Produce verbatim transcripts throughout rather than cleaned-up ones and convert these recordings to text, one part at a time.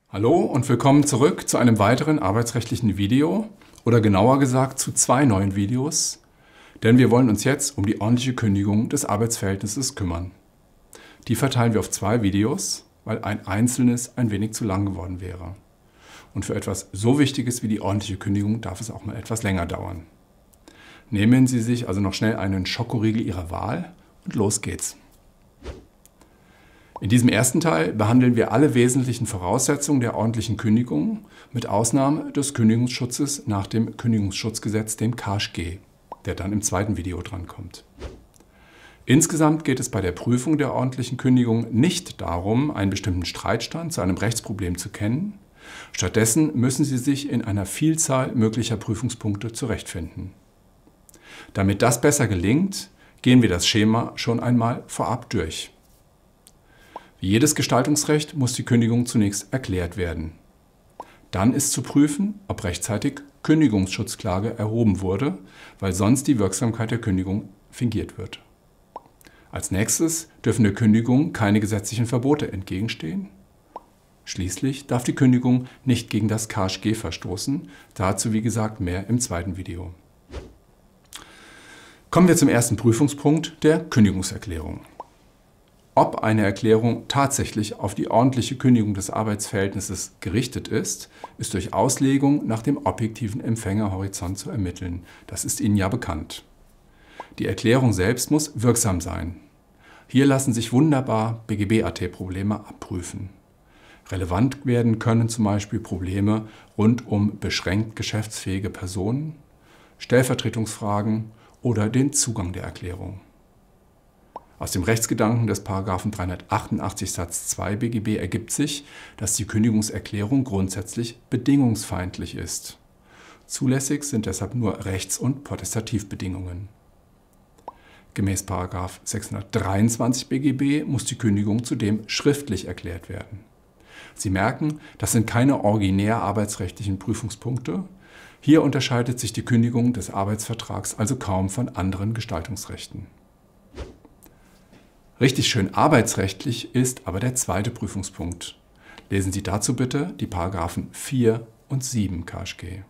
Hallo und willkommen zurück zu einem weiteren arbeitsrechtlichen Video oder genauer gesagt zu zwei neuen Videos, denn wir wollen uns jetzt um die ordentliche Kündigung des Arbeitsverhältnisses kümmern. Die verteilen wir auf zwei Videos, weil ein einzelnes ein wenig zu lang geworden wäre. Und für etwas so Wichtiges wie die ordentliche Kündigung darf es auch mal etwas länger dauern. Nehmen Sie sich also noch schnell einen Schokoriegel Ihrer Wahl und los geht's. In diesem ersten Teil behandeln wir alle wesentlichen Voraussetzungen der ordentlichen Kündigung mit Ausnahme des Kündigungsschutzes nach dem Kündigungsschutzgesetz, dem K sch G, der dann im zweiten Video drankommt. Insgesamt geht es bei der Prüfung der ordentlichen Kündigung nicht darum, einen bestimmten Streitstand zu einem Rechtsproblem zu kennen. Stattdessen müssen Sie sich in einer Vielzahl möglicher Prüfungspunkte zurechtfinden. Damit das besser gelingt, gehen wir das Schema schon einmal vorab durch. Wie jedes Gestaltungsrecht muss die Kündigung zunächst erklärt werden. Dann ist zu prüfen, ob rechtzeitig Kündigungsschutzklage erhoben wurde, weil sonst die Wirksamkeit der Kündigung fingiert wird. Als nächstes dürfen der Kündigung keine gesetzlichen Verbote entgegenstehen. Schließlich darf die Kündigung nicht gegen das K sch G verstoßen, dazu wie gesagt mehr im zweiten Video. Kommen wir zum ersten Prüfungspunkt, der Kündigungserklärung. Ob eine Erklärung tatsächlich auf die ordentliche Kündigung des Arbeitsverhältnisses gerichtet ist, ist durch Auslegung nach dem objektiven Empfängerhorizont zu ermitteln. Das ist Ihnen ja bekannt. Die Erklärung selbst muss wirksam sein. Hier lassen sich wunderbar B G B-A T-Probleme abprüfen. Relevant werden können zum Beispiel Probleme rund um beschränkt geschäftsfähige Personen, Stellvertretungsfragen oder den Zugang der Erklärung. Aus dem Rechtsgedanken des Paragraphen dreihundertachtundachtzig Satz zwei B G B ergibt sich, dass die Kündigungserklärung grundsätzlich bedingungsfeindlich ist. Zulässig sind deshalb nur Rechts- und Potestativbedingungen. Gemäß Paragraph sechshundertdreiundzwanzig B G B muss die Kündigung zudem schriftlich erklärt werden. Sie merken, das sind keine originär arbeitsrechtlichen Prüfungspunkte. Hier unterscheidet sich die Kündigung des Arbeitsvertrags also kaum von anderen Gestaltungsrechten. Richtig schön arbeitsrechtlich ist aber der zweite Prüfungspunkt. Lesen Sie dazu bitte die Paragraphen vier und sieben K sch G.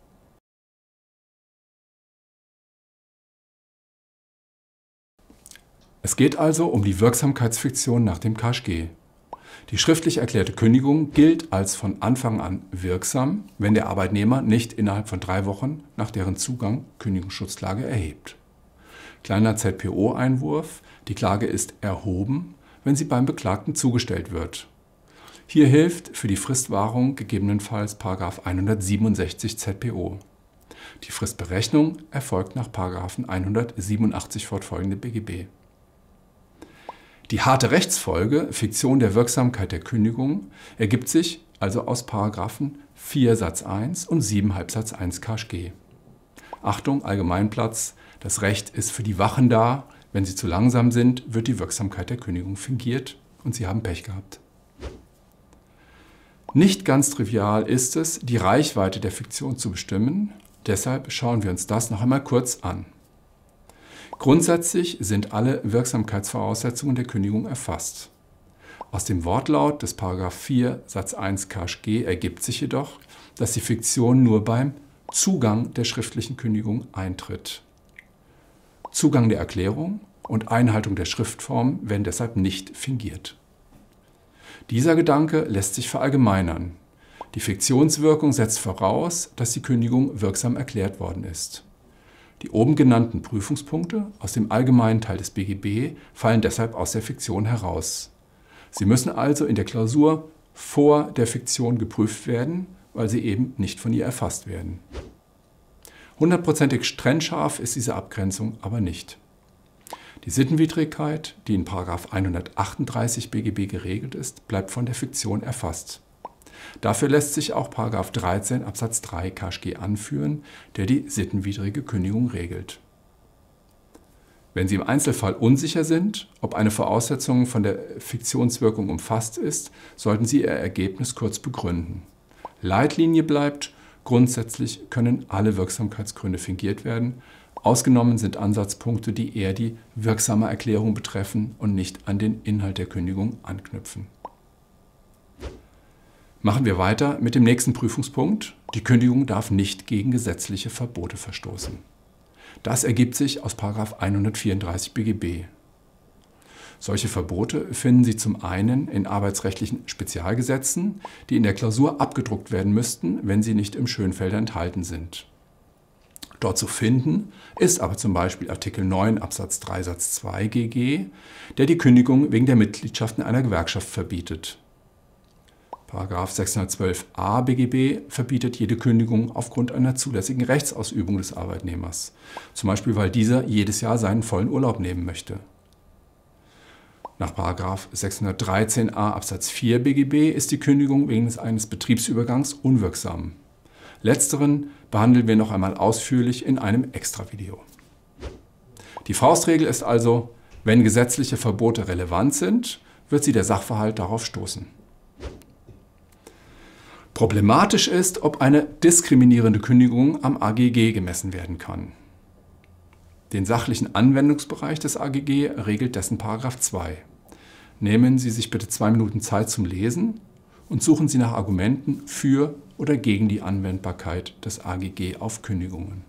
Es geht also um die Wirksamkeitsfiktion nach dem K sch G. Die schriftlich erklärte Kündigung gilt als von Anfang an wirksam, wenn der Arbeitnehmer nicht innerhalb von drei Wochen nach deren Zugang Kündigungsschutzklage erhebt. Kleiner Z P O-Einwurf: Die Klage ist erhoben, wenn sie beim Beklagten zugestellt wird. Hier hilft für die Fristwahrung gegebenenfalls Paragraph hundertsiebenundsechzig Z P O. Die Fristberechnung erfolgt nach Paragraph hundertsiebenundachtzig fortfolgende B G B. Die harte Rechtsfolge, Fiktion der Wirksamkeit der Kündigung, ergibt sich also aus Paragraphen vier Satz eins und sieben Halbsatz eins K sch G. Achtung, Allgemeinplatz: Das Recht ist für die Wachen da. Wenn sie zu langsam sind, wird die Wirksamkeit der Kündigung fingiert und sie haben Pech gehabt. Nicht ganz trivial ist es, die Reichweite der Fiktion zu bestimmen. Deshalb schauen wir uns das noch einmal kurz an. Grundsätzlich sind alle Wirksamkeitsvoraussetzungen der Kündigung erfasst. Aus dem Wortlaut des Paragraph vier Satz eins K sch G ergibt sich jedoch, dass die Fiktion nur beim Zugang der schriftlichen Kündigung eintritt. Zugang der Erklärung und Einhaltung der Schriftform werden deshalb nicht fingiert. Dieser Gedanke lässt sich verallgemeinern. Die Fiktionswirkung setzt voraus, dass die Kündigung wirksam erklärt worden ist. Die oben genannten Prüfungspunkte aus dem allgemeinen Teil des B G B fallen deshalb aus der Fiktion heraus. Sie müssen also in der Klausur vor der Fiktion geprüft werden, weil sie eben nicht von ihr erfasst werden. Hundertprozentig trennscharf ist diese Abgrenzung aber nicht. Die Sittenwidrigkeit, die in Paragraph hundertachtunddreißig B G B geregelt ist, bleibt von der Fiktion erfasst. Dafür lässt sich auch Paragraph dreizehn Absatz drei K sch G anführen, der die sittenwidrige Kündigung regelt. Wenn Sie im Einzelfall unsicher sind, ob eine Voraussetzung von der Fiktionswirkung umfasst ist, sollten Sie Ihr Ergebnis kurz begründen. Leitlinie bleibt: Grundsätzlich können alle Wirksamkeitsgründe fingiert werden. Ausgenommen sind Ansatzpunkte, die eher die wirksame Erklärung betreffen und nicht an den Inhalt der Kündigung anknüpfen. Machen wir weiter mit dem nächsten Prüfungspunkt. Die Kündigung darf nicht gegen gesetzliche Verbote verstoßen. Das ergibt sich aus Paragraph hundertvierunddreißig B G B. Solche Verbote finden Sie zum einen in arbeitsrechtlichen Spezialgesetzen, die in der Klausur abgedruckt werden müssten, wenn sie nicht im Schönfelder enthalten sind. Dort zu finden ist aber zum Beispiel Artikel neun Absatz drei Satz zwei G G, der die Kündigung wegen der Mitgliedschaft in einer Gewerkschaft verbietet. Paragraph sechshundertzwölf a B G B verbietet jede Kündigung aufgrund einer zulässigen Rechtsausübung des Arbeitnehmers, zum Beispiel weil dieser jedes Jahr seinen vollen Urlaub nehmen möchte. Nach Paragraph sechshundertdreizehn a Absatz vier B G B ist die Kündigung wegen eines Betriebsübergangs unwirksam. Letzteren behandeln wir noch einmal ausführlich in einem Extra-Video. Die Faustregel ist also, wenn gesetzliche Verbote relevant sind, wird Sie der Sachverhalt darauf stoßen. Problematisch ist, ob eine diskriminierende Kündigung am A G G gemessen werden kann. Den sachlichen Anwendungsbereich des A G G regelt dessen Paragraph zwei. Nehmen Sie sich bitte zwei Minuten Zeit zum Lesen und suchen Sie nach Argumenten für oder gegen die Anwendbarkeit des A G G auf Kündigungen.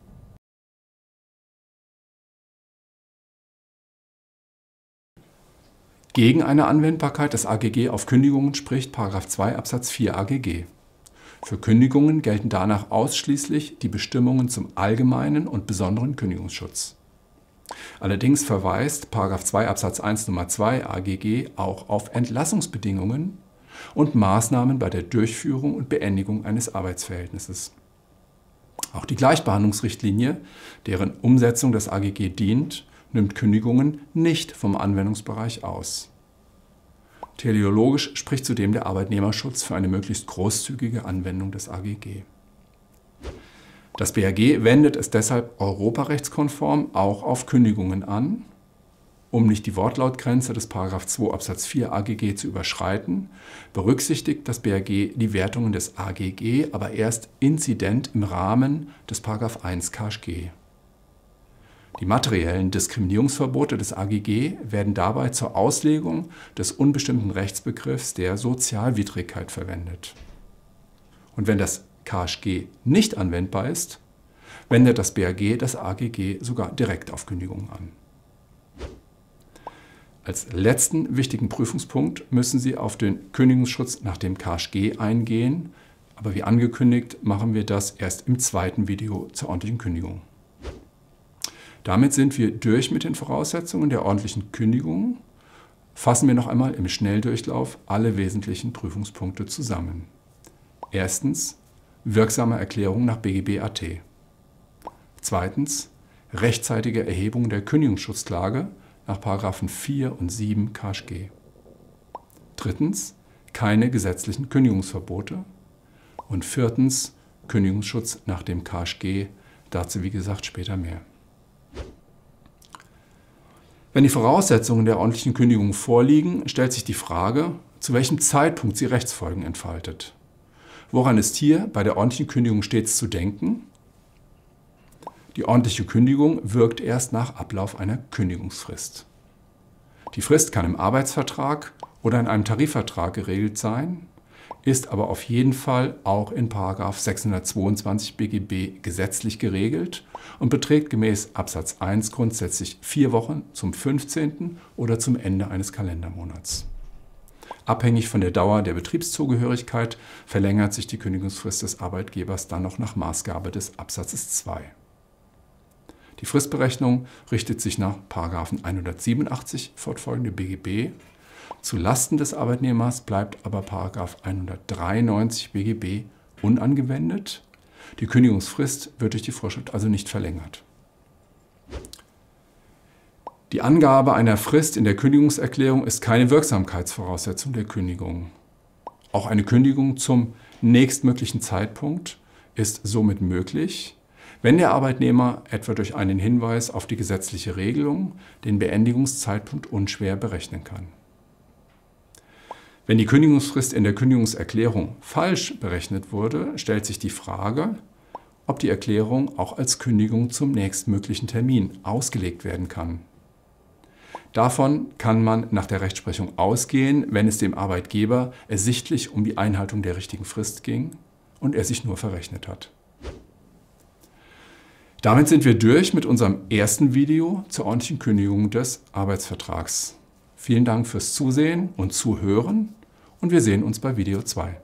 Gegen eine Anwendbarkeit des A G G auf Kündigungen spricht Paragraph zwei Absatz vier A G G. Für Kündigungen gelten danach ausschließlich die Bestimmungen zum allgemeinen und besonderen Kündigungsschutz. Allerdings verweist Paragraph zwei Absatz eins Nummer zwei A G G auch auf Entlassungsbedingungen und Maßnahmen bei der Durchführung und Beendigung eines Arbeitsverhältnisses. Auch die Gleichbehandlungsrichtlinie, deren Umsetzung das A G G dient, nimmt Kündigungen nicht vom Anwendungsbereich aus. Teleologisch spricht zudem der Arbeitnehmerschutz für eine möglichst großzügige Anwendung des A G G. Das B A G wendet es deshalb europarechtskonform auch auf Kündigungen an. Um nicht die Wortlautgrenze des Paragraph zwei Absatz vier A G G zu überschreiten, berücksichtigt das B A G die Wertungen des A G G aber erst inzident im Rahmen des Paragraph eins K Sch G. Die materiellen Diskriminierungsverbote des A G G werden dabei zur Auslegung des unbestimmten Rechtsbegriffs der Sozialwidrigkeit verwendet. Und wenn das K Sch G nicht anwendbar ist, wendet das B A G das A G G sogar direkt auf Kündigungen an. Als letzten wichtigen Prüfungspunkt müssen Sie auf den Kündigungsschutz nach dem K Sch G eingehen, aber wie angekündigt machen wir das erst im zweiten Video zur ordentlichen Kündigung. Damit sind wir durch mit den Voraussetzungen der ordentlichen Kündigung. Fassen wir noch einmal im Schnelldurchlauf alle wesentlichen Prüfungspunkte zusammen. Erstens, wirksame Erklärung nach B G B A T. Zweitens, rechtzeitige Erhebung der Kündigungsschutzklage nach Paragraphen vier und sieben K Sch G. Drittens, keine gesetzlichen Kündigungsverbote. Und viertens, Kündigungsschutz nach dem K Sch G. Dazu, wie gesagt, später mehr. Wenn die Voraussetzungen der ordentlichen Kündigung vorliegen, stellt sich die Frage, zu welchem Zeitpunkt sie Rechtsfolgen entfaltet. Woran ist hier bei der ordentlichen Kündigung stets zu denken? Die ordentliche Kündigung wirkt erst nach Ablauf einer Kündigungsfrist. Die Frist kann im Arbeitsvertrag oder in einem Tarifvertrag geregelt sein, ist aber auf jeden Fall auch in Paragraph sechshundertzweiundzwanzig B G B gesetzlich geregelt und beträgt gemäß Absatz eins grundsätzlich vier Wochen zum fünfzehnten oder zum Ende eines Kalendermonats. Abhängig von der Dauer der Betriebszugehörigkeit verlängert sich die Kündigungsfrist des Arbeitgebers dann noch nach Maßgabe des Absatzes zwei. Die Fristberechnung richtet sich nach Paragraphen hundertsiebenundachtzig fortfolgende B G B. Zu Lasten des Arbeitnehmers bleibt aber Paragraph hundertdreiundneunzig B G B unangewendet. Die Kündigungsfrist wird durch die Vorschrift also nicht verlängert. Die Angabe einer Frist in der Kündigungserklärung ist keine Wirksamkeitsvoraussetzung der Kündigung. Auch eine Kündigung zum nächstmöglichen Zeitpunkt ist somit möglich, wenn der Arbeitnehmer etwa durch einen Hinweis auf die gesetzliche Regelung den Beendigungszeitpunkt unschwer berechnen kann. Wenn die Kündigungsfrist in der Kündigungserklärung falsch berechnet wurde, stellt sich die Frage, ob die Erklärung auch als Kündigung zum nächstmöglichen Termin ausgelegt werden kann. Davon kann man nach der Rechtsprechung ausgehen, wenn es dem Arbeitgeber ersichtlich um die Einhaltung der richtigen Frist ging und er sich nur verrechnet hat. Damit sind wir durch mit unserem ersten Video zur ordentlichen Kündigung des Arbeitsvertrags. Vielen Dank fürs Zusehen und Zuhören und wir sehen uns bei Video zwei.